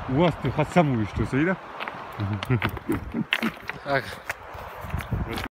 У вас ты хоть самую что, сойда? Так.